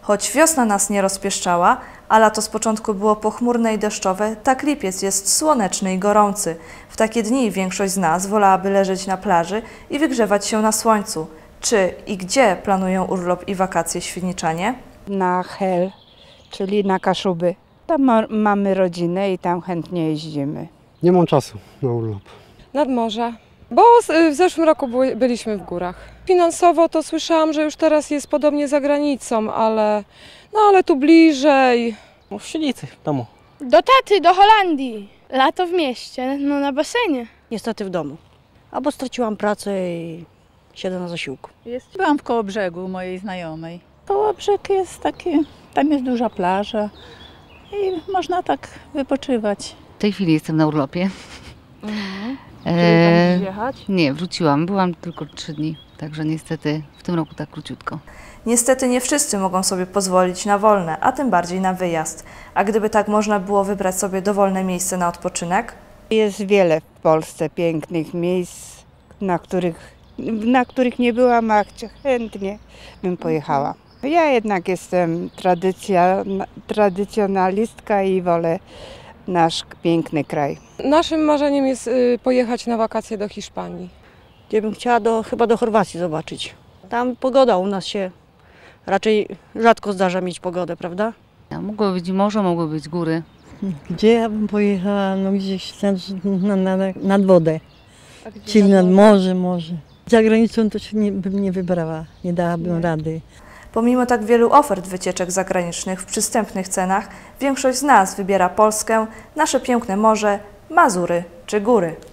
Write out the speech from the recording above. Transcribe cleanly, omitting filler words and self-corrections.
Choć wiosna nas nie rozpieszczała, a lato z początku było pochmurne i deszczowe, tak lipiec jest słoneczny i gorący. W takie dni większość z nas wolałaby leżeć na plaży i wygrzewać się na słońcu. Czy i gdzie planują urlop i wakacje świdniczanie? Na Hel, czyli na Kaszuby. Tam mamy rodzinę i tam chętnie jeździmy. Nie mam czasu na urlop. Nad morze, bo w zeszłym roku byliśmy w górach. Finansowo to słyszałam, że już teraz jest podobnie za granicą, ale tu bliżej. W Świdnicy, w domu. Do taty, do Holandii. Lato w mieście, no na basenie. Niestety w domu. Albo straciłam pracę i siedzę na zasiłku. Byłam w Kołobrzegu mojej znajomej. Kołobrzeg jest taki, tam jest duża plaża i można tak wypoczywać. W tej chwili jestem na urlopie. Jechać? Nie, wróciłam. Byłam tylko 3 dni, także niestety w tym roku tak króciutko. Niestety nie wszyscy mogą sobie pozwolić na wolne, a tym bardziej na wyjazd. A gdyby tak można było wybrać sobie dowolne miejsce na odpoczynek? Jest wiele w Polsce pięknych miejsc, na których nie byłam, a chętnie bym pojechała. Ja jednak jestem tradycjonalistka i wolę nasz piękny kraj. Naszym marzeniem jest pojechać na wakacje do Hiszpanii. Gdzie bym chciała chyba do Chorwacji zobaczyć. Tam pogoda u nas się raczej rzadko zdarza mieć pogodę, prawda? Mogło być morze, mogły być góry. Gdzie ja bym pojechała? No gdzieś nad wodę. Czyli nad morze może. Za granicą to się bym nie wybrała, nie dałabym rady. Pomimo tak wielu ofert wycieczek zagranicznych w przystępnych cenach, większość z nas wybiera Polskę, nasze piękne morze, Mazury czy góry.